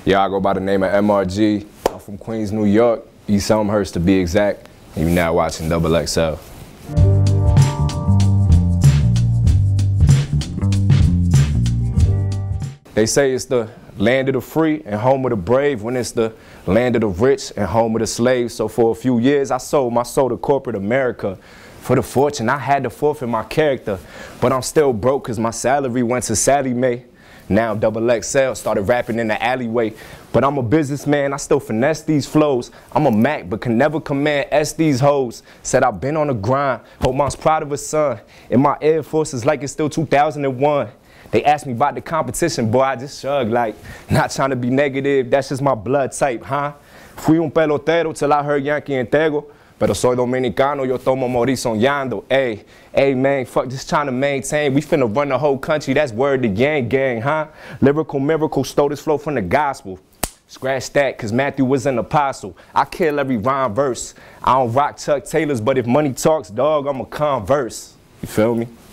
Yeah, I go by the name of MRG. I'm from Queens, New York, East Elmhurst to be exact. And you're now watching Double XL. They say it's the land of the free and home of the brave when it's the land of the rich and home of the slaves. So for a few years, I sold my soul to corporate America. For the fortune, I had to forfeit my character. But I'm still broke because my salary went to Sallie Mae. Now Double XL started rapping in the alleyway. But I'm a businessman, I still finesse these flows. I'm a Mac, but can never command S these hoes. Said I've been on the grind, hope mom's proud of her son. In my Air Force, it's like it's still 2001. They asked me about the competition, boy, I just shrugged like, not trying to be negative, that's just my blood type, huh? Fui un pelotero till I heard Yankee Integro. Pero soy dominicano, yo tomo morir soñando. Hey man, fuck just trying to maintain. We finna run the whole country, that's word to gang gang, huh? Lyrical miracle, stole this flow from the gospel. Scratch that, cause Matthew was an apostle. I kill every rhyme verse. I don't rock Chuck Taylors, but if money talks, dog, I'm a converse. You feel me?